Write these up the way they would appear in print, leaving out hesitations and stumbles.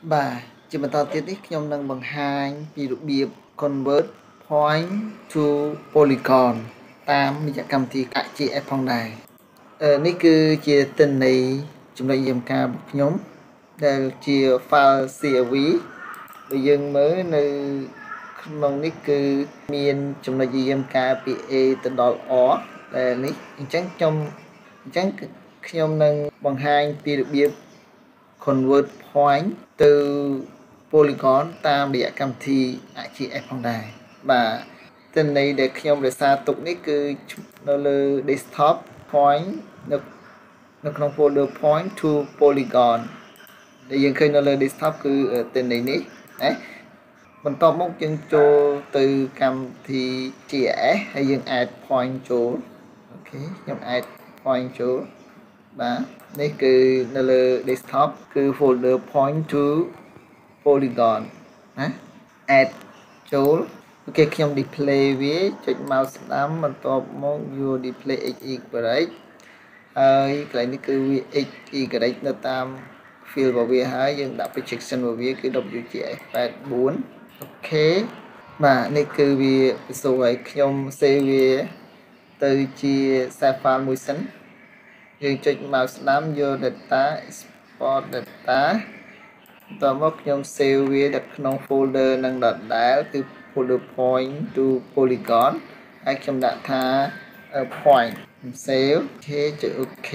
Bà chỉបន្តទៀតនេះខ្ញុំនឹងបង្ហាញពីរបៀប convert point to polygon តាមរយៈកម្មវិធី ArcGIS ផងដែរនេះគឺជាទិន្នន័យចំណុចយាមការបស់ខ្ញុំដែលជា file CSV បើយើងមើលនៅក្នុងនេះគឺមានចំណុចយាមកាពី A ទៅដល់ O ដែលនេះអញ្ចឹងខ្ញុំនឹងបង្ហាញពីរបៀប convert point ទៅ polygon តាមរយៈកម្មវិធី ArcGIS ផងដែរបាទទិន្នន័យដែលខ្ញុំរក្សាទុកនេះគឺនៅលើ desktop point នៅក្នុង folder point to polygon ដែលយើងឃើញនៅលើ desktop គឺទិន្នន័យនេះណាបន្ទាប់មកយើងចូលទៅកម្មវិធី GIS ហើយយើង add point ចូលអូខេខ្ញុំ add point ចូលបាទនេះគឺនៅលើ desktop គឺ folder point to polygon ណា add ចូលអូខេខ្ញុំ display វាចុច mouse ស្ដាំបន្ទាប់មកយក display x y ហើយកន្លែងនេះគឺវា x y នៅតាម field របស់វាហើយយើងដាក់ projection របស់វាគឺ WGS 84អូខេបាទនេះគឺវាពិសូរឲ្យខ្ញុំ save វាទៅជា save file មួយសិនយើងចុច mouse ស្ដាំយក data export data បន្ទាប់មកខ្ញុំ save វានៅក្នុង folder នឹងដដែលគឺ folder point to polygon ហើយខ្ញុំដាក់ថា point save អូខេចុច OK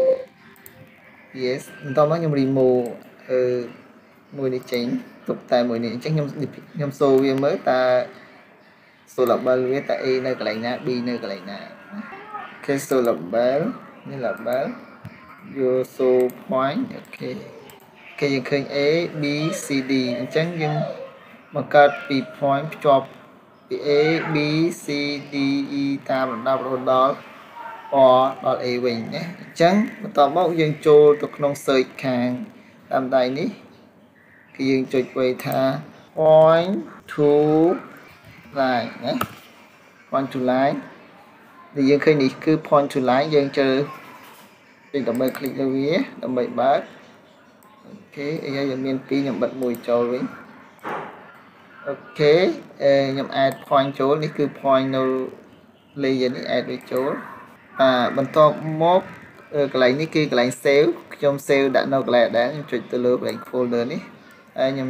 yes បន្ទាប់មកខ្ញុំ remove មួយនេះចេញទុកតែមួយនេះអញ្ចឹងខ្ញុំសូវាមើលតើ label វាតើ A នៅកន្លែងណា B នៅកន្លែងណាអូខេ label នេះ label យក point អូខេគេយើងឃើញ A B C D អញ្ចឹងយើងបង្កើតពី point ភ្ជាប់ពី A B C D E តាមលំដាប់រហូតដល់ O ដល់ A វិញណាអញ្ចឹងបន្ទាប់មកយើងចូលទៅក្នុង search ខាងតាមដៃនេះគឺយើងចុចໄວថា point to line ណា point to line ដែលយើងឃើញនេះគឺ point to line យើងជ្រើសដើម្បី click លើវាដើម្បីបើកអូខេហើយយើងមាន2ខ្ញុំបិទមួយចូលវិញអូខេខ្ញុំ add point ចូលនេះគឺ point នៅ layer នេះ add វាចូលបន្ទាប់មកកន្លែងនេះគឺកន្លែង save ខ្ញុំ save ដាក់នៅកន្លែងដែរខ្ញុំចុចទៅលើ blank folder នេះហើយខ្ញុំ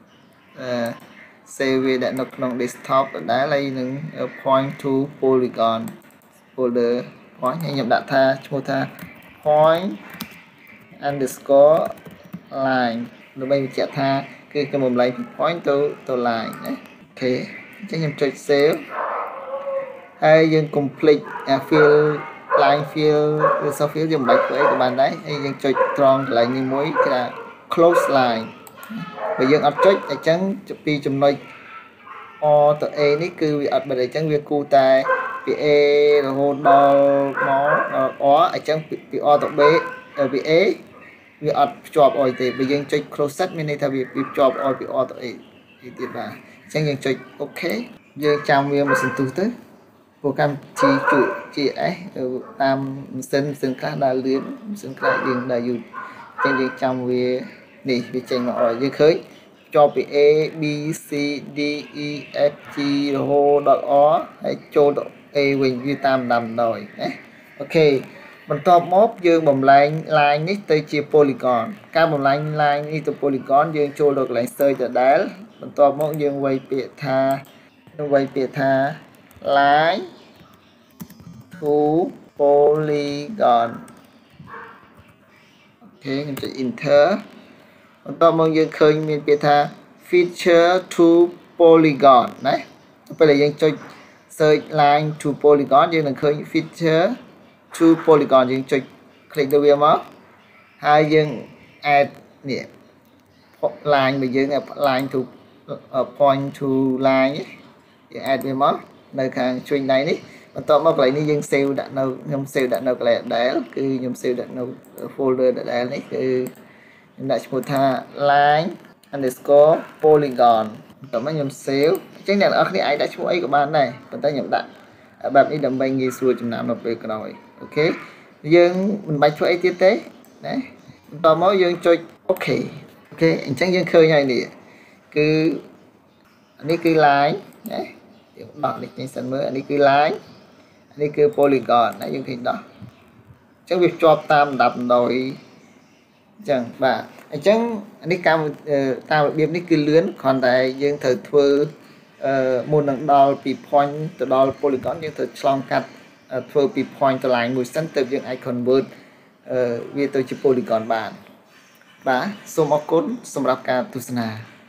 save វាដាក់នៅក្នុង desktop ដដែលហើយនឹង point to polygon folder point ហើយខ្ញុំដាក់ថាឈ្មោះថា point underscore line ដើម្បីបញ្ជាក់ថាគឺខ្ញុំបំលែងពី point ទៅ line ណាអូខេអញ្ចឹងខ្ញុំចុច save ហើយយើង complete field line field ឬ soft field យើងមិនបាច់ធ្វើអីក៏បានដែរហើយយើងចុចត្រង់កន្លែងនេះមួយគេថា close line បើយើងអត់ចុចអញ្ចឹងពីចំណុច O ទៅ A នេះគឺវាអត់បិទអញ្ចឹងវាគូតែពី A រហូតដល់មកដល់ O អញ្ចឹងពី O ទៅ B ពី A វាអត់ភ្ជាប់អុយទេបើយើងចុច close set មានន័យថាវាភ្ជាប់អុយពី O ទៅ A ទៀតបាទអញ្ចឹងយើងចុច OK យើងចាំវាមួយសន្ទុះទៅប្រូក្រាម GIS តាមម៉ាស៊ីនខ្លះដើរលឿនម៉ាស៊ីនខ្លះយើងដើរយូរអញ្ចឹងយើងចាំវានេះវាចេញមកអុយយើងឃើញជាប់ពី A B C D E F G រហូតដល់ O ហើយចូលទៅ A វិញវាតាមដំដោយណាអូខេបន្ទាប់មកយើងបំលែង line នេះទៅជា polygon ការបំលែង line នេះទៅ polygon យើងចូលទៅកន្លែង search ដដែលបន្ទាប់មកយើងវាយពាក្យថា line to polygon អូខេខ្ញុំចុច enter បន្ទាប់មកយើងឃើញមានពាក្យថា feature to polygon ណាពេលដែលយើងចុច search line to polygon យើងនឹងឃើញ feature to polygon យើងចុច click ទៅវាមកហើយយើង add នេះ line របស់យើង line to point to line យើង add វាមកនៅខាងជួញដៃនេះបន្ទាប់មកកន្លែងនេះយើង save ដាក់នៅខ្ញុំ save ដាក់នៅកន្លែងដដែលគឺខ្ញុំ save ដាក់នៅ folder ដដែលនេះគឺខ្ញុំដាក់ឈ្មោះថា line underscore polygon បន្ទាប់មកខ្ញុំ save អញ្ចឹងអ្នកនរគ្នាអាចដាក់ឈ្មោះអីក៏បានដែរប៉ុន្តែខ្ញុំដាក់បែបនេះដើម្បីងាយស្រួលចំណាំនៅពេលក្រោយអូខេយើងមិនបាច់ធ្វើអីទៀតទេណាបន្ទាប់មកយើងចុច OK អូ anh chẳng dương khơi này nè cứ anh ấy cứ lái đấy đọc lịch trình sân mới anh ấy cứ lái anh ấy cứ polygon đấy dương hình đó chắc việc cho tam đập rồi chẳng bà anh chẳng anh ấy cam tam biếm này cứ lướn còn tại dương thời thưa môn năng đo bị point từ đo polygon dương thời long cắt thưa bị point từ lại mùi sân từ dương ai convert vì tôi chỉ polygon bàn bà số mọc cốt xongรับca tu sna